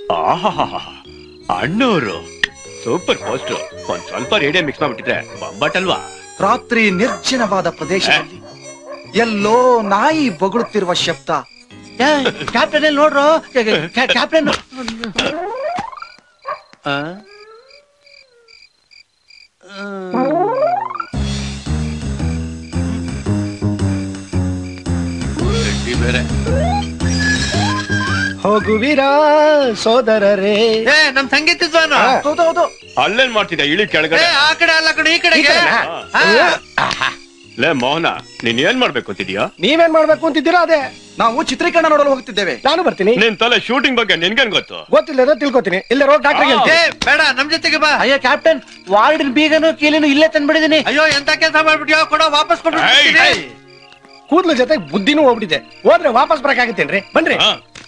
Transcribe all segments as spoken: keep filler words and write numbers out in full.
ಅಣ್ಣವರು super post. ಒಂದ್ ಸ್ವಲ್ಪ ರೇಡಿಯೋ ಮಿಕ್ಸ್ ಮಾಡ್ಬಿಟ್ಟಿದ್ರೆ ಬೊಂಬಾಟಲ್ವಾ? ರಾತ್ರಿ ನಿರ್ಜನವಾದ ಪ್ರದೇಶದಲ್ಲಿ ಎಲ್ಲೋ ನಾಯಿ ಬೊಗಳುತ್ತಿರುವ ಶಬ್ದ. ಕ್ಯಾಪ್ಟನ್ ಎಲ್ಲಿ ನೋಡ್ರು? ಕ್ಯಾಪ್ಟನ್ ಬೇರೆ ಹೋಗುವಿರ ಸೋದರರೇ. ಏ ನಮ್ ಸಂಗೀತ ವಿದ್ವಾನ. ಹೌದೌದು. ಅಲ್ಲೇನ್ ಮಾಡ್ತಿದ್ದ? ಇಳಿ ಕೆಳಗಡೆ. ಆ ಕಡೆ ಅಲ್ಲ ಕಡೆ ಈ ಕಡೆಗೆ. ಲೇ ಮೋಹನ, ನೀನ್ ಏನ್ ಮಾಡ್ಬೇಕು ಅಂತಿದ್ಯಾ? ನೀವೇನ್ ಮಾಡ್ಬೇಕು ಅಂತಿದ್ದೀರಾ? ಅದೇ ನಾವು ಚಿತ್ರೀಕರಣ ನೋಡಲು ಹೋಗ್ತಿದ್ದೇವೆ. ನಾನು ಬರ್ತೀನಿ. ನಿನ್ ತಲೆ ಶೂಟಿಂಗ್ ಬಗ್ಗೆ ನಿನ್ಗೇನ್ ಗೊತ್ತು? ಗೊತ್ತಿಲ್ಲ ತಿಳ್ಕೊತೀನಿ. ಇಲ್ಲ ರೋಡ್ ಡಾಕ್ಟರ್ ಬೇಡ ನಮ್ ಜೊತೆಗೆ ಬಾ. ಅಯ್ಯೋ ಕ್ಯಾಪ್ಟನ್, ವಾರ್ಡಿನ ಬೀಗನು ಕೀಲಿನು ಇಲ್ಲೇ ತಂದ್ಬಿಡಿದೀನಿ. ಅಯ್ಯೋ ಎಂತ ಕೆಲಸ ಮಾಡ್ಬಿಟ್ಯೋ, ಕೊಡೋ ವಾಪಸ್ ಕೊಟ್ಟು. ಕೂದ್ಲು ಜೊತೆ ಬುದ್ಧಿನೂ ಹೋಗ್ಬಿಟ್ಟಿದೆ. ಹೋದ್ರೆ ವಾಪಸ್ ಬರಕಾಗತ್ತೇನ್ರಿ? ಬನ್ರಿ.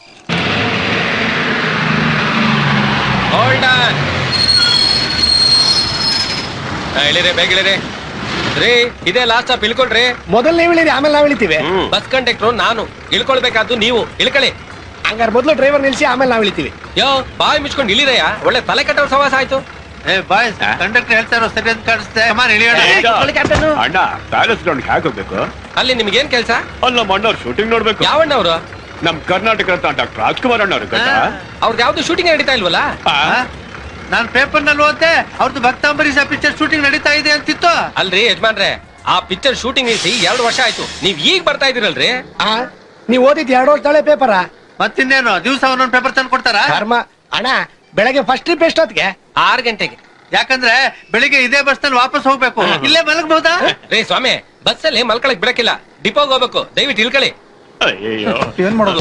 ಇಳಿರಿ, ಬೇಗ ಇಳಿರಿ ರೀ. ಇದೇ ಲಾಸ್ಟ್ ಸ್ಟಾಪ್, ಇಳ್ಕೊಳ್ರಿ. ಮೊದಲ್ ನೀವ್ ಇಳಿರಿ, ಆಮೇಲೆ ನಾವ್ ಇಳಿತೀವಿ. ಬಸ್ ಕಂಡಕ್ಟ್ರು ನಾನು, ಇಳ್ಕೊಳ್ಬೇಕಾದ್ದು ನೀವು. ಇಳ್ಕೊಳ್ಳಿ. ಹಂಗಾರೆ ಮೊದ್ಲು ಡ್ರೈವರ್ ನಿಲ್ಸಿ, ಆಮೇಲೆ ನಾವ್ ಇಳಿತೀವಿ. ಯೋ ಬಾಯಿ ಮುಚ್ಕೊಂಡು ಇಳಿರಯ್ಯ, ಒಳ್ಳೆ ತಲೆ ಕಟ್ಟೋರ್ ಸವಾಸ ಆಯ್ತು. ಏ ಬಾಯ್, ಕಂಡಕ್ಟರ್ ಹೇಳ್ತಾರೋ ಸರಿ ಅಂತ ಕಾಣಿಸ್ತೆ. ಅಣ್ಣ ಪ್ಯಾಲೇಸ್ ಗ್ರೌಂಡ್ ಹ್ಯಾಕ್ ಹೋಗ್ಬೇಕು? ಅಲ್ಲಿ ನಿಮ್ಗೇನ್ ಕೆಲ್ಸ? ಅಲ್ಲ ನಮ್ಮ ಅಣ್ಣವ್ರು ಶೂಟಿಂಗ್ ನೋಡ್ಬೇಕು. ಯಾವ ಅಣ್ಣವ್ರು? ನಮ್ ಕರ್ನಾಟಕ ರತ್ನ ಡಾಕ್ಟರ್ ರಾಜ್ಕುಮಾರ್ ಅಣ್ಣವ್ರು. ಅವ್ರದ್ದು ಯಾವ್ದು ಶೂಟಿಂಗ್ ನಡೀತಾ ಇಲ್ವಲ್ಲ? ನಾನ್ ಪೇಪರ್ ನಲ್ಲಿ ಓದ್ದೆ, ಅವ್ರದ್ದು ಭಕ್ತಾಂಬರೀಶ ಪಿಕ್ಚರ್ ಶೂಟಿಂಗ್ ನಡೀತಾ ಇದೆ ಅಂತಿತ್ತು. ಅಲ್ರಿ ಯಜಮಾನ್ರೆ, ಆ ಪಿಕ್ಚರ್ ಶೂಟಿಂಗ್ ನಿಲ್ಸಿ ಎರಡು ವರ್ಷ ಆಯ್ತು. ನೀವ್ ಈಗ ಬರ್ತಾ ಇದೀರಲ್ರಿ. ನೀವ್ ಓದಿದ್ ಎರಡು ವರ್ಷ ತಳೆ ಪೇಪರ. ಮತ್ತಿನ್ನೇನು, ದಿವಸ ಒಂದೊಂದು ಪೇಪರ್ ತಂದು ಕೊಡ್ತಾರ? ಕರ್ಮ. ಅಣ್ಣ ಬೆಳಗ್ಗೆ ಫಸ್ಟ್ ಟ್ರಿಪ್ ಎಷ್ಟೊತ್ತಿಗೆ? ಆರು ಗಂಟೆಗೆ. ಯಾಕಂದ್ರೆ ಬೆಳಿಗ್ಗೆ ಇದೇ ಬಸ್ ನಲ್ಲಿ ವಾಪಸ್ ಹೋಗ್ಬೇಕು. ಇಲ್ಲೇ ಮಲಗಬಹುದಾ? ರೇ ಸ್ವಾಮಿ, ಬಸ್ ಅಲ್ಲಿ ಮಲ್ಕೊಳಕ್ ಬಿಡಕ್ಕಿಲ್ಲ, ಡಿಪೋಗ್ ಹೋಗ್ಬೇಕು. ದಯವಿಟ್ಟು ಇಳ್ಕೊಳ್ಳಿ. ಅಯ್ಯೋ ಏನ್ ಮಾಡೋದು?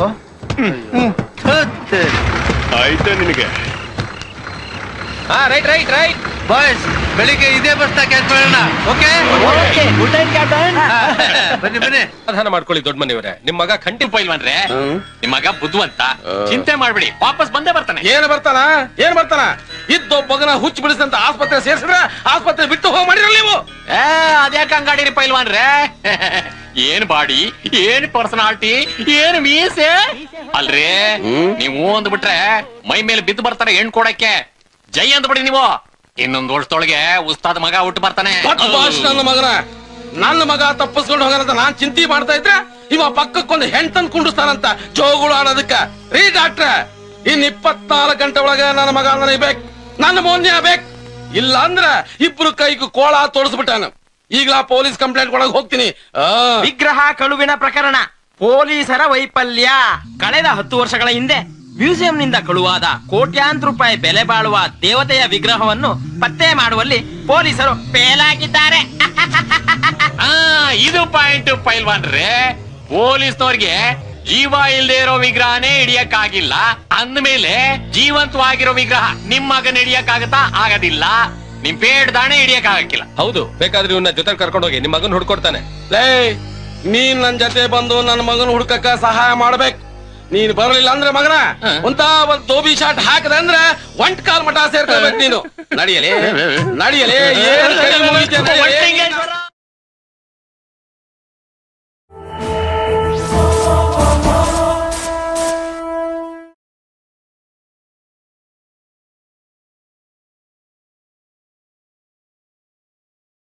ಆಯ್ತು ನಿನಗೆ. ಹಾ ರೈಟ್ ರೈಟ್ ರೈಟ್ ಬಾಯ್ಸ್, ಬೆಳಿಗ್ಗೆ ಇದೇ ಬಸ್ ನ ಕ್ಯಾಚ್ ಮಾಡೋಣ. Okay, good night captain. ಬನ್ನಿ ಬನ್ನಿ. ಸಮಾಧಾನ ಮಾಡ್ಕೊಳ್ಳಿ ದೊಡ್ಡ ಮನೆಯವರೇ. ನಿಮ್ ಮಗ ಖಂಡಿತ ಪೈಲ್ವಾನ್ರೆ, ನಿಮ್ ಮಗ ಬುದ್ಧಿವಂತ, ಚಿಂತೆ ಮಾಡ್ಬಿಡಿ, ವಾಪಸ್ ಬಂದೇ ಬರ್ತಾನೆ. ಏನ್ ಬರ್ತಾನ ಏನ್ ಬರ್ತಾನ ಇದ್ದೊಬ್ಬಗನ ಹುಚ್ಚು ಬಿಡಿಸಿದಂತ ಆಸ್ಪತ್ರೆ ಸೇರ್ಸಿದ್ರೆ ಆಸ್ಪತ್ರೆ ಬಿಟ್ಟು ಹೋಗಿ ಮಾಡಿರಲ್ಲ ನೀವು. ಏ ಅದ್ಯಾಕ ಹಂಗಾಡಿರಿ ಪೈಲ್ವಾನ್ರೆ? ಏನ್ ಬಾಡಿ, ಏನ್ ಪರ್ಸನಾಲಿಟಿ, ಏನ್ ಮೀಸೆ ಅಲ್ರಿ. ನೀವು ಅಂದ್ಬಿಟ್ರೆ ಮೈ ಮೇಲೆ ಬಿದ್ದು ಬರ್ತಾರೆ ಹೆಣ್ ಕೊಡಕ್ಕೆ. ಜೈ ಅಂದ್ಬಿಡಿ ನೀವು. ಇನ್ನೊಂದ್ ವರ್ಷದೊಳಗೆ ಉಸ್ತಾದ್ ಮಗ ಹುಟ್ಟು ಬರ್ತಾನೆ. ನನ್ನ ಮಗನ ನನ್ನ ಮಗ ತಪ್ಪಿಸ್ಕೊಂಡು ಹೋಗಂತ ನಾನ್ ಚಿಂತೆ ಮಾಡ್ತಾ ಇದ್ರೆ ಇವ ಪಕ್ಕಕ್ಕೊಂದು ಹೆಣ್ತನ್ ಕುಂಡಿಸ್ತಾನಂತ ಜೋಗುಳು ಆಡೋದಕ್ಕ. ರೀ ಡಾಕ್ಟ್ರ, ಇನ್ ಇಪ್ಪತ್ನಾಲ್ಕು ಗಂಟೆ ಒಳಗೆ ನನ್ನ ಮಗ ನನಗೆ ಬೇಕು, ನನ್ನ ಮೋನ್ಯ ಬೇಕು. ಇಲ್ಲ ಅಂದ್ರ ಇಬ್ರು ಕೈಗೂ ಕೋಳ ತೋರಿಸ್ಬಿಟ್ಟಾನ. ಈಗಲ ಪೊಲೀಸ್ ಕಂಪ್ಲೇಂಟ್ ಕೊಡಕ್ ಹೋಗ್ತೀನಿ. ವಿಗ್ರಹ ಕಳುವಿನ ಪ್ರಕರಣ, ಪೊಲೀಸರ ವೈಫಲ್ಯ. ಕಳೆದ ಹತ್ತು ವರ್ಷಗಳ ಹಿಂದೆ ಮ್ಯೂಸಿಯಂನಿಂದ ಕಳುವಾದ ಕೋಟ್ಯಾಂತರ ರೂಪಾಯಿ ಬೆಲೆ ಬಾಳುವ ದೇವತೆಯ ವಿಗ್ರಹವನ್ನು ಪತ್ತೆ ಮಾಡುವಲ್ಲಿ ಪೊಲೀಸರು ಫೇಲ್ ಆಗಿದ್ದಾರೆ. ಇದು ಪಾಯಿಂಟ್ ಪೈಲ್ವಾನ್ರೆ. ಪೊಲೀಸ್ನವ್ರಿಗೆ ಜೀವ ಇಲ್ದೇ ಇರೋ ವಿಗ್ರಹನೇ ಹಿಡಿಯಕ್ಕಾಗಿಲ್ಲ ಅಂದ್ಮೇಲೆ ಜೀವಂತವಾಗಿರೋ ವಿಗ್ರಹ ನಿಮ್ ಮಗನ ಹಿಡಿಯಕ್ಕಾಗತ್ತಾ? ಆಗೋದಿಲ್ಲ. ನಿಮ್ ಪೇಡ್ ದಾಣೆ ಹಿಡಿಯಕ್ ಆಗಕ್ಕಿಲ್ಲ. ಹೌದು, ಬೇಕಾದ್ರೆ ಇವನ್ನ ಜೊತೆ ಕರ್ಕೊಂಡು ಹೋಗಿ ನಿಮ್ ಮಗನ್ ಹುಡ್ಕೊಡ್ತಾನೆ. ಲೇ, ನೀನ್ ನನ್ ಜೊತೆ ಬಂದು ನನ್ನ ಮಗನ ಹುಡ್ಕಕ್ಕ ಸಹಾಯ ಮಾಡ್ಬೇಕು. ನೀನ್ ಬರಲಿಲ್ಲ ಅಂದ್ರೆ ಮಗನ ಒಂದ ಒಂದ್ ದೋಬಿ ಶಾಟ್ ಹಾಕದ ಅಂದ್ರೆ ಒಂಟ್ ಕಾಲ್ ಮಠ ಸೇರ್ಕೋಬೇಕು ನೀನು. ನಡಿಯಲೇ ನಡಿಯಲೇ ಏನ್ ಕೈ ಮುಗಿತೇನೆ.